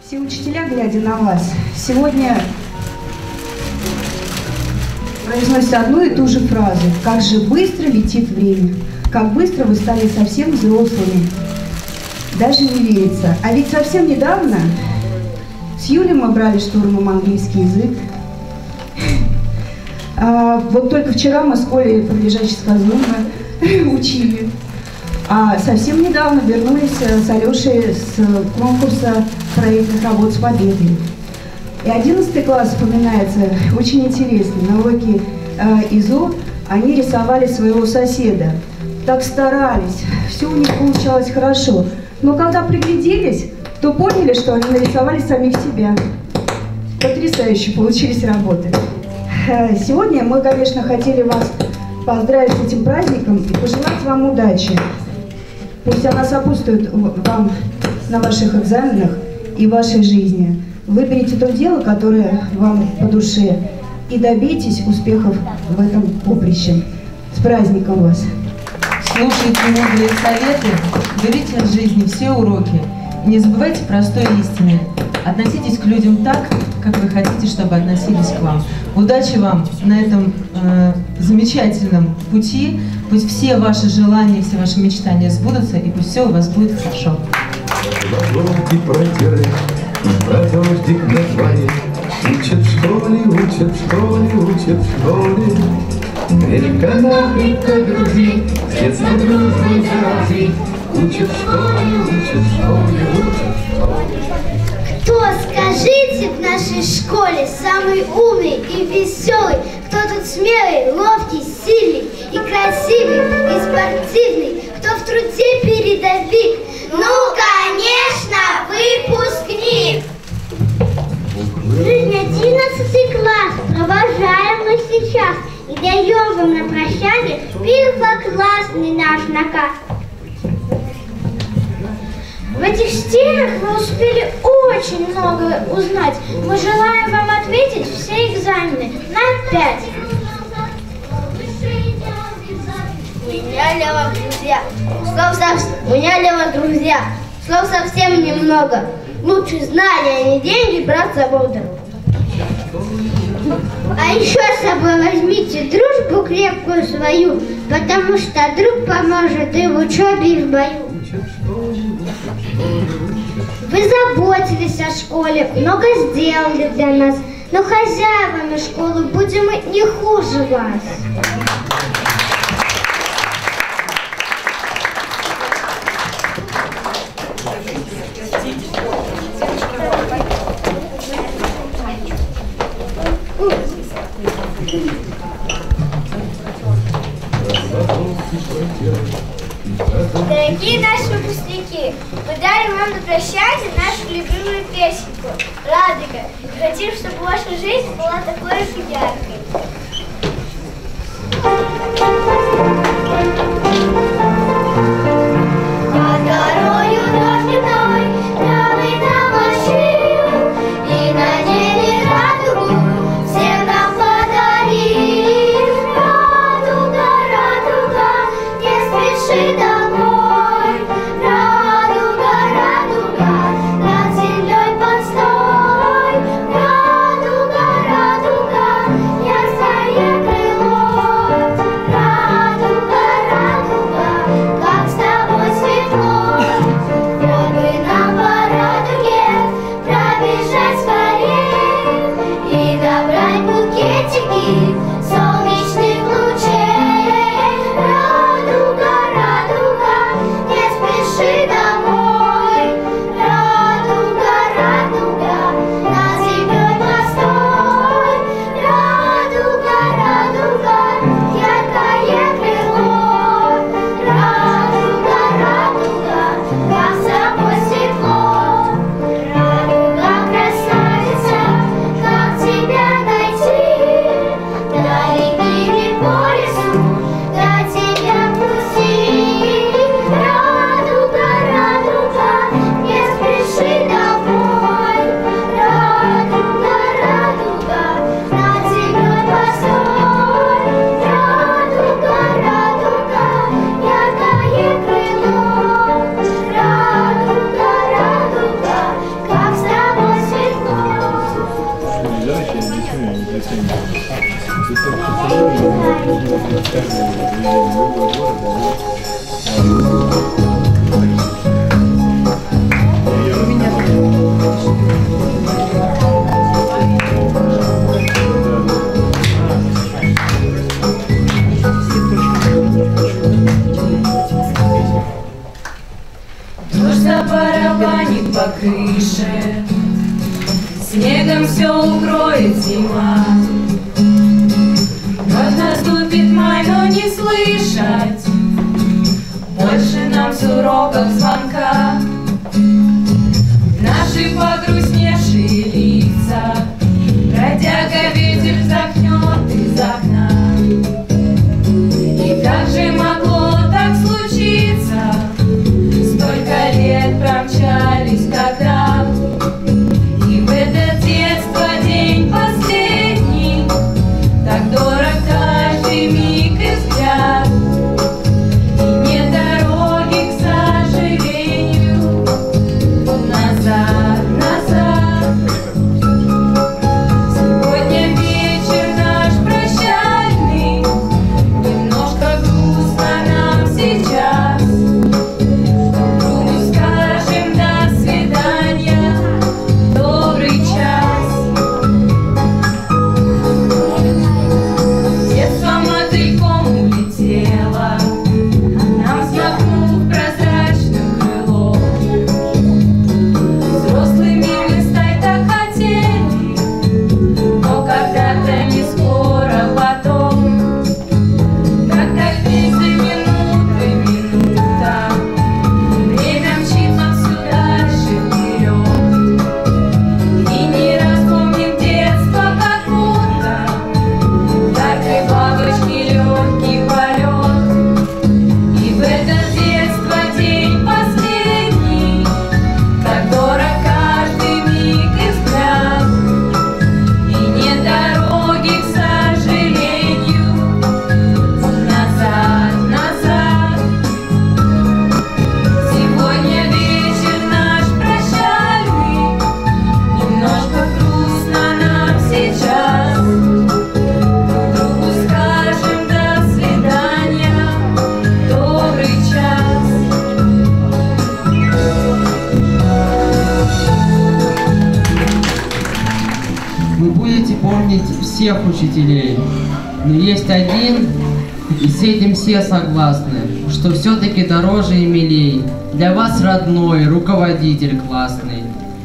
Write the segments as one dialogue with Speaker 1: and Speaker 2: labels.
Speaker 1: Все учителя, глядя на вас, сегодня произносят одну и ту же фразу. Как же быстро летит время, как быстро вы стали совсем взрослыми. Даже не верится. А ведь совсем недавно с Юлей мы брали штурмом английский язык. Вот только вчера мы с Колей про лежачее сказуемое учили. А совсем недавно вернулись с Алешей с конкурса проектных работ с победой. И 11 класс вспоминается очень интересно. На уроке ИЗО они рисовали своего соседа. Так старались, все у них получалось хорошо. Но когда пригляделись, то поняли, что они нарисовали самих себя. Потрясающе получились работы. Сегодня мы, конечно, хотели вас поздравить с этим праздником и пожелать вам удачи. Пусть она сопутствует вам на ваших экзаменах и в вашей жизни. Выберите то дело, которое вам по душе, и добейтесь успехов в этом поприще. С праздником вас!
Speaker 2: Слушайте мудрые советы, берите от жизни все уроки. И не забывайте простой истины. Относитесь к людям так, как вы хотите, чтобы относились к вам. Удачи вам на этом замечательном пути. Пусть все ваши желания, все ваши мечтания сбудутся, и пусть все у вас будет хорошо.
Speaker 3: Дождик на дворе, учат в школе, учат в школе, учат в школе. Крепко груди, с детства дружбой зарази. Учат в школе, учат в школе, учат в школе.
Speaker 4: Кто, скажите, в нашей школе самый умный и веселый? Кто тут смелый, ловкий, сильный и красивый, и спортивный? Кто в труде передовик? Ну, конечно, выпускник! Жизнь 11 класс, провожаем мы сейчас и даем вам на прощание первоклассный наш наказ. В этих стенах вы успели очень много узнать. Мы желаем вам ответить все экзамены на 5.
Speaker 5: У меня для вас, друзья, слов совсем немного. Лучше знания, а не деньги брать с собой в дорогу.
Speaker 4: А еще с собой возьмите дружбу крепкую свою, потому что друг поможет и в учебе, и в бою. Вы заботились о школе, много сделали для нас, но хозяевами школы будем мы не хуже вас.
Speaker 5: Дорогие наши выпускники, мы дарим вам на прощание нашу любимую песенку «Радуга». И хотим, чтобы ваша жизнь была такой же яркой.
Speaker 4: Над горою дождевной травы намочил, и на небе радугу всем нам подарил. Радуга, радуга, не спеши домой. Радуга, радуга, над землей постой. Радуга, радуга, ясное крыло.
Speaker 6: Дождь забарабанит по крыше, снегом все укроет зима. Вновь наступит май, но не слышать больше нам с уроков звонка. Наши погрустневшие лица бродяга ветер вздохнет из окна. И как же могло так случиться? Столько лет промчались, когда и в это детство день последний. Так дорог каждый миг и взгляд, и нет дороги, к сожалению, назад, назад. Сегодня вечер наш прощальный, немножко грустно нам сейчас. Другу скажем до свидания, добрый час. Детство мотыльком улетело, нам взмахнув прозрачным крылом. Взрослыми мы стать так хотели, но когда-то не скоро потом. Как-то длится минута, минута, время мчит нас все дальше вперед. И не распомним детство, как будто яркой бабочки легкий полет. И в это детство день последний, так дорог каждый миг и взгляд, и нет дороги, к сожалению, назад, назад. Сегодня вечер наш прощальный, немножко грустно нам сейчас. Другу скажем до свидания, добрый час.
Speaker 7: Вы будете помнить всех учителей, но есть один, и с этим все согласны, что все-таки дороже и милей. Для вас родной, руководитель классный.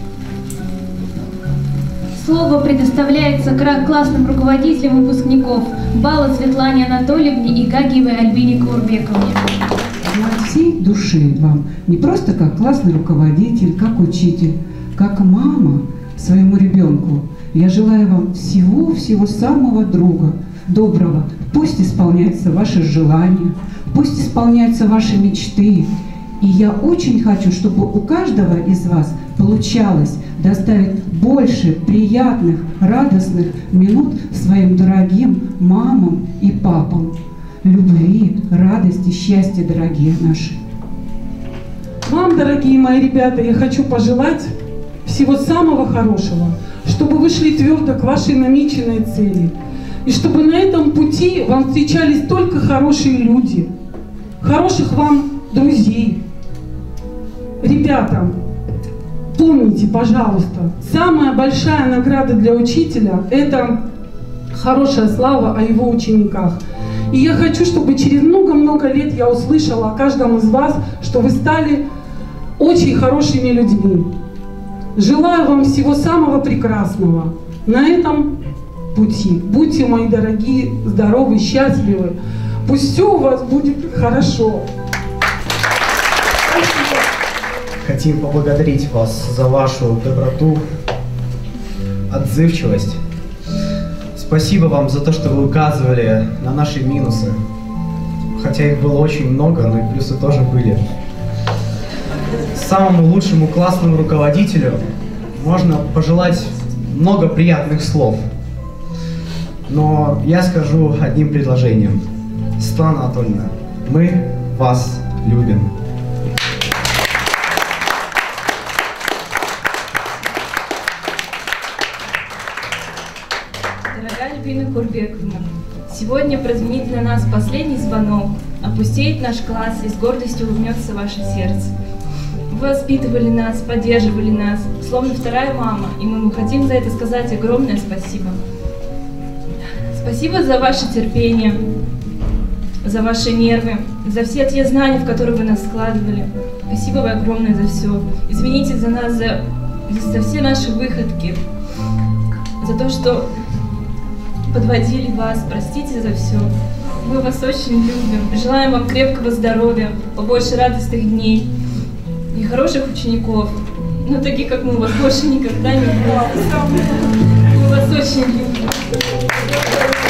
Speaker 8: Слово предоставляется классным руководителям выпускников Бала Светлане Анатольевне и Гагиевой Альбине Курбековне.
Speaker 9: От всей души вам, не просто как классный руководитель, как учитель, как мама своему ребенку, я желаю вам всего-всего самого доброго. Пусть исполняются ваши желания, пусть исполняются ваши мечты. И я очень хочу, чтобы у каждого из вас получалось доставить больше приятных, радостных минут своим дорогим мамам и папам. Любви, радости, счастья, дорогие наши.
Speaker 10: Вам, дорогие мои ребята, я хочу пожелать всего самого хорошего, чтобы вы шли твердо к вашей намеченной цели. И чтобы на этом пути вам встречались только хорошие люди, хороших вам друзей. Ребята, помните, пожалуйста, самая большая награда для учителя – это хорошая слава о его учениках. И я хочу, чтобы через много-много лет я услышала о каждом из вас, что вы стали очень хорошими людьми. Желаю вам всего самого прекрасного на этом пути. Будьте, мои дорогие, здоровы, счастливы. Пусть все у вас будет хорошо. Спасибо.
Speaker 11: Хотим поблагодарить вас за вашу доброту, отзывчивость. Спасибо вам за то, что вы указывали на наши минусы. Хотя их было очень много, но и плюсы тоже были. Самому лучшему классному руководителю можно пожелать много приятных слов. Но я скажу одним предложением. Светлана Анатольевна, мы вас любим.
Speaker 2: Дорогая
Speaker 12: Альбина Курбековна, сегодня прозвенит для нас последний звонок, опустеет наш класс и с гордостью улыбнется ваше сердце. Вы воспитывали нас, поддерживали нас, словно вторая мама, и мы хотим за это сказать огромное спасибо. Спасибо за ваше терпение, за ваши нервы, за все те знания, в которые вы нас складывали. Спасибо вам огромное за все. Извините за нас, за все наши выходки, за то, что подводили вас. Простите за все. Мы вас очень любим. Желаем вам крепкого здоровья, побольше радостных дней и хороших учеников. Но таких, как мы, у вас больше никогда не будет. Мы вас очень любим.